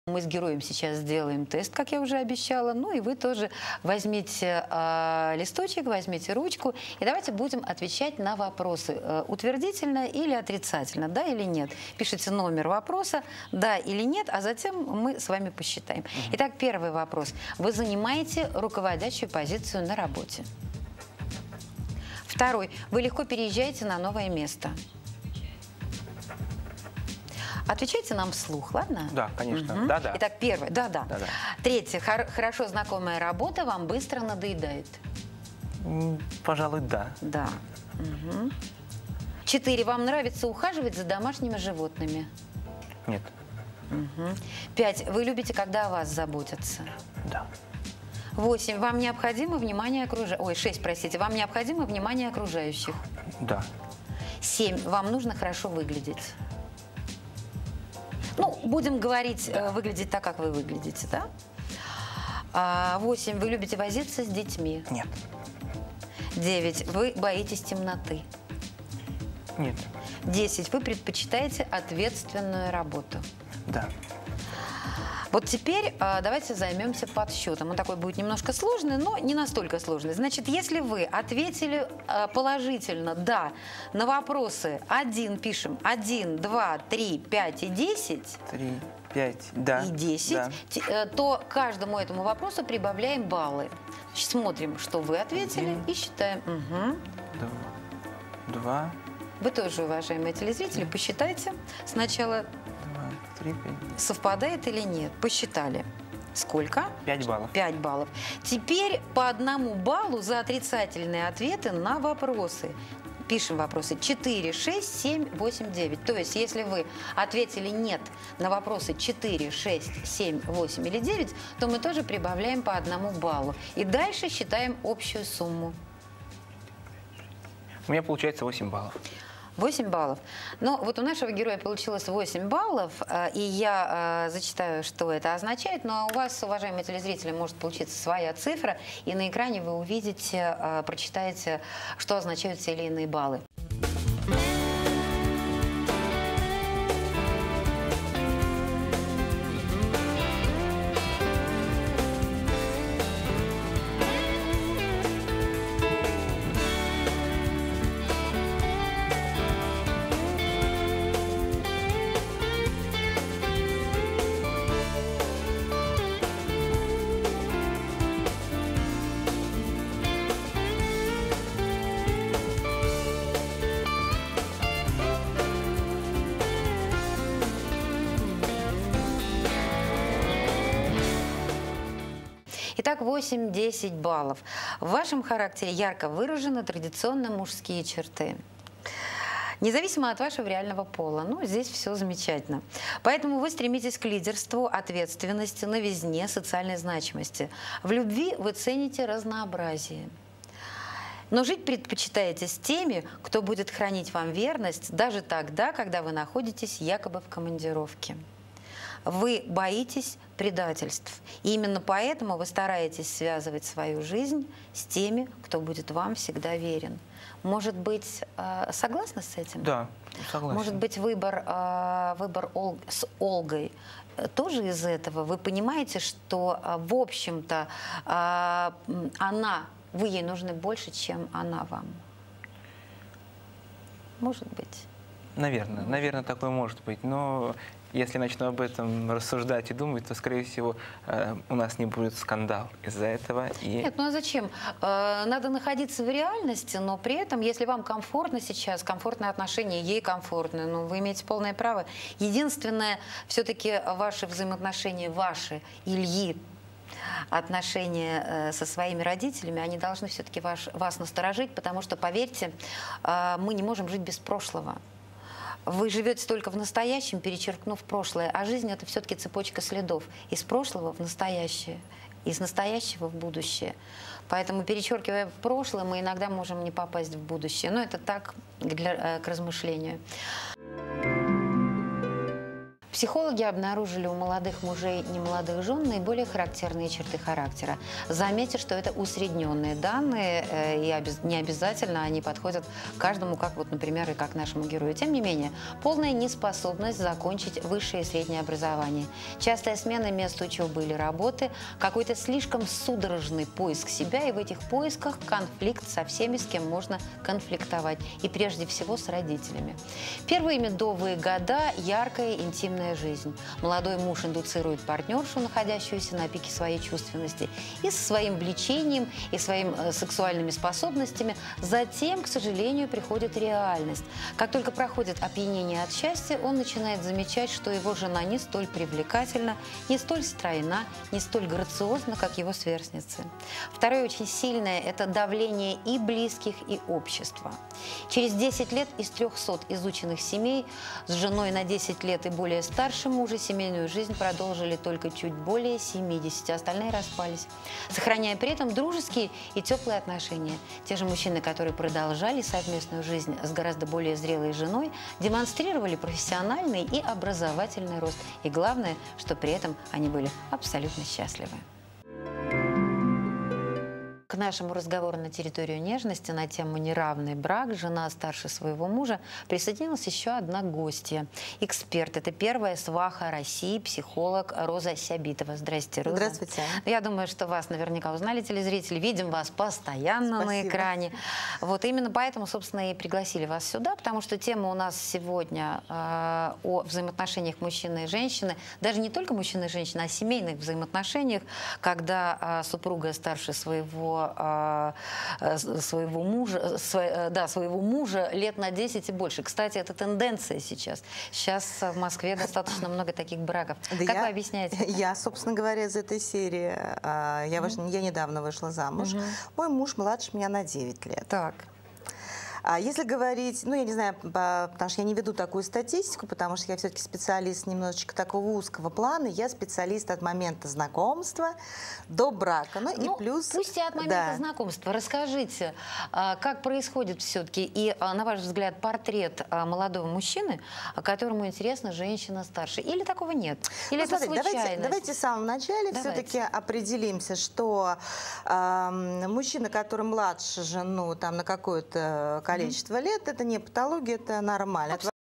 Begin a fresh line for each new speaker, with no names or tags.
Мы с героем сейчас сделаем тест, как я уже обещала. Ну и вы тоже возьмите листочек, возьмите ручку. И давайте будем отвечать на вопросы. Утвердительно или отрицательно, да или нет. Пишите номер вопроса, да или нет, а затем мы с вами посчитаем. Итак, первый вопрос. Вы занимаете руководящую позицию на работе. Второй. Вы легко переезжаете на новое место. Отвечайте нам вслух, ладно?
Да, конечно. Да-да.
Итак, первое. Да-да.
Да-да.
Третье. Хорошо знакомая работа вам быстро надоедает.
Пожалуй, да.
Да. 4. Вам нравится ухаживать за домашними животными.
Нет.
5. Вы любите, когда о вас заботятся.
Да.
8. Вам необходимо внимание окружающих. Ой, 6, простите. Вам необходимо внимание окружающих.
Да.
7. Вам нужно хорошо выглядеть. Ну, будем говорить, выглядеть так, как вы выглядите, да? 8. Вы любите возиться с детьми.
Нет.
9. Вы боитесь темноты.
Нет.
10. Вы предпочитаете ответственную работу.
Да.
Вот теперь давайте займемся подсчетом. Он такой будет немножко сложный, но не настолько сложный. Значит, если вы ответили положительно «да» на вопросы 1, пишем 1, 2, 3, 5 и 10,
3, 5, да.
и 10,
да.
То каждому этому вопросу прибавляем баллы. Значит, смотрим, что вы ответили,
1,
и считаем.
2.
Вы тоже, уважаемые телезрители, посчитайте сначала,
2, 3, 5.
совпадает или нет. Посчитали. Сколько?
5 баллов.
5 баллов. Теперь по 1 баллу за отрицательные ответы на вопросы. Пишем вопросы 4, 6, 7, 8, 9. То есть, если вы ответили «нет» на вопросы 4, 6, 7, 8 или 9, то мы тоже прибавляем по 1 баллу. И дальше считаем общую сумму.
У меня получается 8 баллов.
8 баллов. Но вот у нашего героя получилось 8 баллов, и я зачитаю, что это означает, но у вас, уважаемые телезрители, может получиться своя цифра, и на экране вы увидите, прочитаете, что означают те или иные баллы. Итак, 8-10 баллов. В вашем характере ярко выражены традиционно мужские черты. Независимо от вашего реального пола. Ну, здесь все замечательно. Поэтому вы стремитесь к лидерству, ответственности, новизне, социальной значимости. В любви вы цените разнообразие. Но жить предпочитаете с теми, кто будет хранить вам верность даже тогда, когда вы находитесь якобы в командировке. Вы боитесь предательств. И именно поэтому вы стараетесь связывать свою жизнь с теми, кто будет вам всегда верен. Может быть, согласны с этим?
Да, согласен.
Может быть, выбор с Ольгой тоже из этого? Вы понимаете, что, в общем-то, вы ей нужны больше, чем она вам? Может быть.
Наверное, такое может быть. Но если начну об этом рассуждать и думать, то, скорее всего, у нас не будет скандал из-за этого.
Нет, ну а зачем? Надо находиться в реальности, но при этом, если вам комфортно сейчас, комфортные отношения, ей комфортно, ну, вы имеете полное право. Единственное, все-таки ваши взаимоотношения, ваши, Ильи, отношения со своими родителями, они должны все-таки вас насторожить, потому что, поверьте, мы не можем жить без прошлого. Вы живете только в настоящем, перечеркнув прошлое, а жизнь – это все-таки цепочка следов из прошлого в настоящее, из настоящего в будущее. Поэтому, перечеркивая прошлое, мы иногда можем не попасть в будущее. Но это так, к размышлению. Психологи обнаружили у молодых мужей немолодых жен наиболее характерные черты характера. Заметьте, что это усредненные данные, и не обязательно они подходят каждому, как вот, например, и как нашему герою. Тем не менее, полная неспособность закончить высшее и среднее образование, частая смена мест учебы или работы, какой-то слишком судорожный поиск себя, и в этих поисках конфликт со всеми, с кем можно конфликтовать, и прежде всего с родителями. Первые медовые года – яркая, интимная жизнь. Молодой муж индуцирует партнершу, находящуюся на пике своей чувственности, и со своим влечением, и своими сексуальными способностями. Затем, к сожалению, приходит реальность. Как только проходит опьянение от счастья, он начинает замечать, что его жена не столь привлекательна, не столь стройна, не столь грациозна, как его сверстницы. Второе очень сильное – это давление и близких, и общества. Через 10 лет из 300 изученных семей с женой на 10 лет и более старше мужа семейную жизнь продолжили только чуть более 70, остальные распались, сохраняя при этом дружеские и теплые отношения. Те же мужчины, которые продолжали совместную жизнь с гораздо более зрелой женой, демонстрировали профессиональный и образовательный рост. И главное, что при этом они были абсолютно счастливы. К нашему разговору на территорию нежности на тему «Неравный брак. Жена старше своего мужа» присоединилась еще одна гостья. Эксперт. Это первая сваха России, психолог Роза Сябитова. Здрасте, Роза.
Здравствуйте.
Я думаю, что вас наверняка узнали телезрители. Видим вас постоянно на экране. Вот именно поэтому, собственно, и пригласили вас сюда, потому что тема у нас сегодня о взаимоотношениях мужчины и женщины. Даже не только мужчины и женщины, а о семейных взаимоотношениях, когда супруга старше своего мужа лет на 10 и больше. Кстати, это тенденция сейчас. Сейчас в Москве достаточно много таких браков.
Да,
как вы объясняете?
Я, собственно говоря, из этой серии. Я недавно вышла замуж. Мой муж младше меня на 9 лет.
Так.
А если говорить, ну, я не знаю, потому что я не веду такую статистику, потому что я все-таки специалист немножечко такого узкого плана, я специалист от момента знакомства до брака. Ну, и плюс...
Пусть и от момента знакомства. Расскажите, как происходит все-таки, и, на ваш взгляд, портрет молодого мужчины, которому интересна женщина старше? Или такого нет? Или это случайность?
Давайте в самом начале все-таки определимся, что мужчина, который младше жену там, на какое-то количество лет, это не патология, это нормально.